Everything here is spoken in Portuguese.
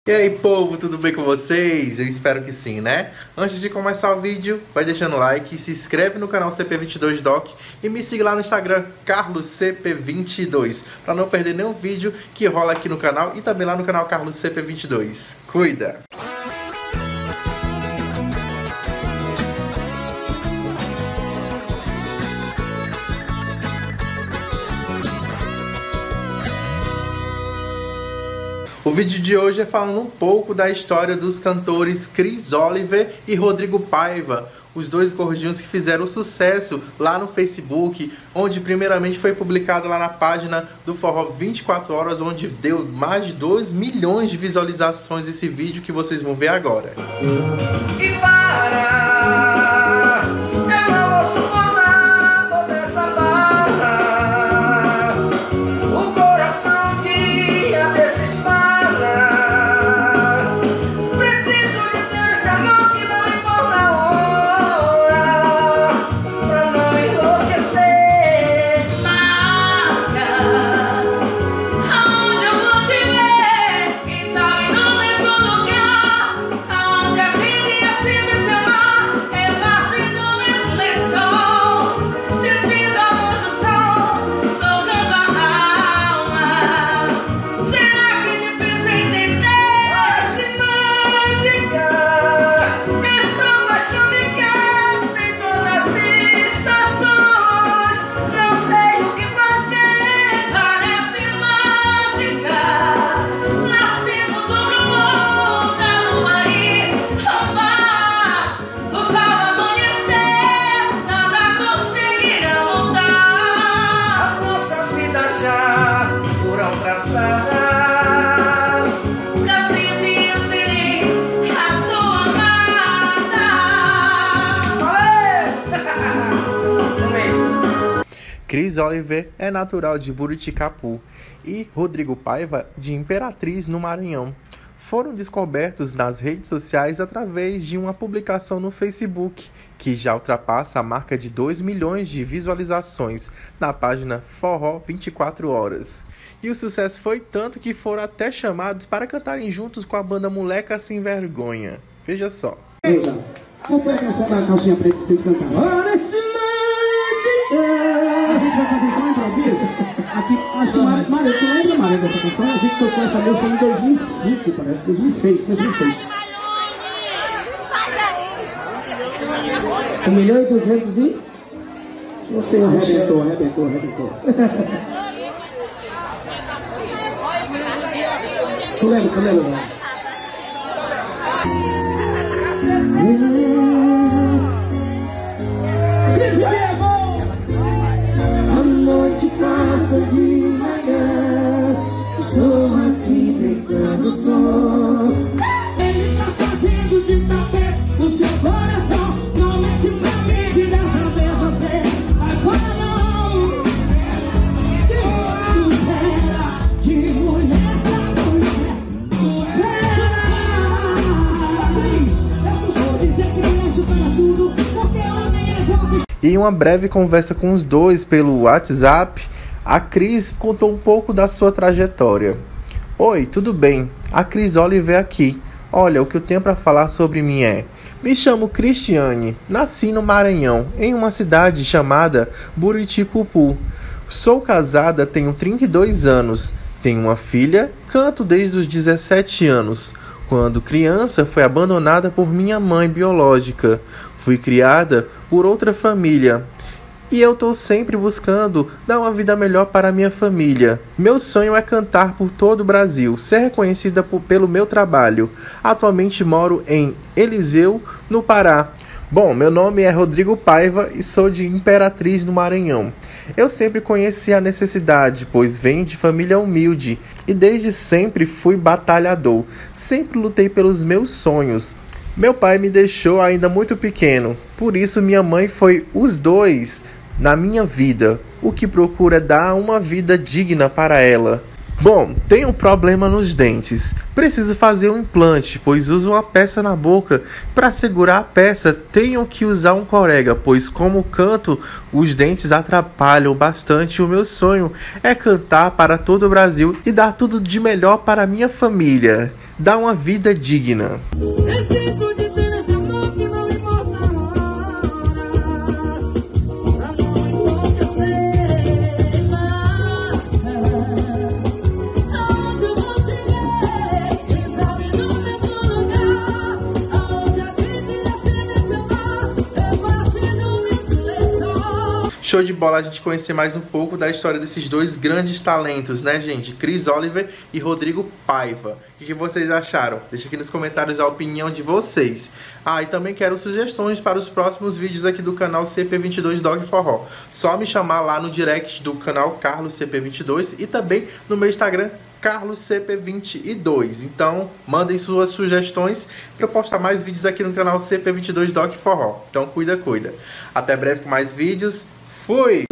E aí, povo, tudo bem com vocês? Eu espero que sim, né? Antes de começar o vídeo, vai deixando o like, se inscreve no canal CP22Doc e me siga lá no Instagram, CarlosCP22, para não perder nenhum vídeo que rola aqui no canal e também lá no canal CarlosCP22. Cuida! O vídeo de hoje é falando um pouco da história dos cantores Chris Oliver e Rodrigo Paiva, os dois gordinhos que fizeram sucesso lá no Facebook, onde primeiramente foi publicado lá na página do Forró 24 Horas, onde deu mais de 2 milhões de visualizações esse vídeo que vocês vão ver agora. E para, eu não vou suportar toda essa barra, o coração um dia desespera. Chris Oliver é natural de Buriticapu e Rodrigo Paiva de Imperatriz, no Maranhão. Foram descobertos nas redes sociais através de uma publicação no Facebook, que já ultrapassa a marca de 2 milhões de visualizações na página Forró 24 Horas. E o sucesso foi tanto que foram até chamados para cantarem juntos com a banda Moleca Sem Vergonha. Veja só. Veja, qual foi a calcinha preta que vocês cantaram? A gente vai fazer só um improviso. Aqui, acho que Maria, tu lembra, Maria, dessa canção? A gente tocou essa música em 2005, parece, 2006. 1.200.000 e... Você arrebentou. Tu lembra? A noite passa devagar, estou aqui deitando o sol. Ele tá fazendo de tapete o seu coração. Não mexe pra mim, de dessa vez você agora não. Que supera de mulher pra mulher. Eu costumo dizer que não supera tudo, porque homem é jovem. E em uma breve conversa com os dois pelo WhatsApp, a Cris contou um pouco da sua trajetória. Oi, tudo bem? A Chris Oliver aqui. Olha, o que eu tenho para falar sobre mim é... Me chamo Cristiane, nasci no Maranhão, em uma cidade chamada Buriticupu. Sou casada, tenho 32 anos, tenho uma filha, canto desde os 17 anos. Quando criança, fui abandonada por minha mãe biológica. Fui criada por outra família. E eu estou sempre buscando dar uma vida melhor para a minha família. Meu sonho é cantar por todo o Brasil, ser reconhecida pelo meu trabalho. Atualmente moro em Eliseu, no Pará. Bom, meu nome é Rodrigo Paiva e sou de Imperatriz, no Maranhão. Eu sempre conheci a necessidade, pois venho de família humilde e desde sempre fui batalhador. Sempre lutei pelos meus sonhos. Meu pai me deixou ainda muito pequeno, por isso minha mãe foi os dois na minha vida. O que procuro é dar uma vida digna para ela. Bom, tenho um problema nos dentes. Preciso fazer um implante, pois uso uma peça na boca. Para segurar a peça, tenho que usar um corega, pois como canto, os dentes atrapalham bastante. O meu sonho é cantar para todo o Brasil e dar tudo de melhor para minha família. dar uma vida digna. Preciso de ter esse amor que não importa a hora, pra não enlouquecer mais. Aonde eu vou te ver, quem sabe no mesmo lugar, aonde a gente ia se amar, é parte do mesmo lençol. Show de bola a gente conhecer mais um pouco da história desses dois grandes talentos, né, gente? Chris Oliver e Rodrigo Paiva. O que vocês acharam? Deixa aqui nos comentários a opinião de vocês. Ah, e também quero sugestões para os próximos vídeos aqui do canal CP22 Dog Forró. Só me chamar lá no direct do canal Carlos CP22 e também no meu Instagram Carlos CP22. Então, mandem suas sugestões para eu postar mais vídeos aqui no canal CP22 Dog Forró. Então, cuida. Até breve com mais vídeos. Fui!